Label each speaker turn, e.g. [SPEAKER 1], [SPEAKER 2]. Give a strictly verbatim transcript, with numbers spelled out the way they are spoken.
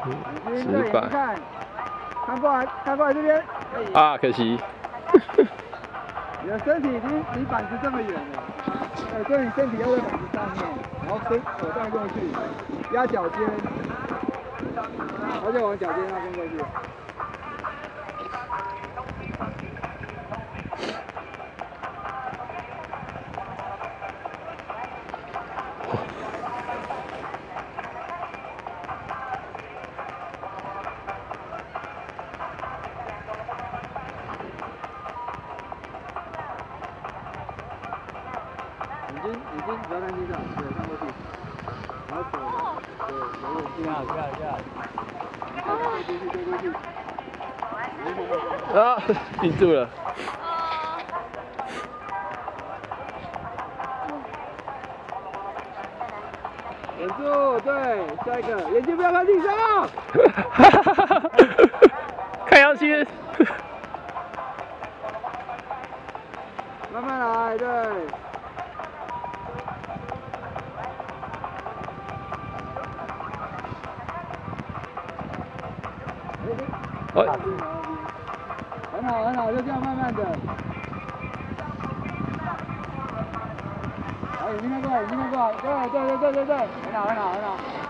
[SPEAKER 1] 十百。看，看过来，看过来这边。
[SPEAKER 2] 啊，可惜。
[SPEAKER 1] 你的身体已经离板子这么远了，呃，所以你身体要在板子上面，然后伸手带过去，压脚尖，然后就往脚尖那边过去。 眼睛眼睛不要看地上，对，看过去，然后手，对，有点这样，这样，这样，对过去，对过去，
[SPEAKER 2] 啊，顶住了。
[SPEAKER 1] 忍住，对，下一个，眼睛不要看地上，
[SPEAKER 2] 看上去。
[SPEAKER 1] 慢慢来，对。 哎，很好很好，就这样慢慢的。好，眼睛看过来，眼睛看过来，对对对对对对，很好很好很好。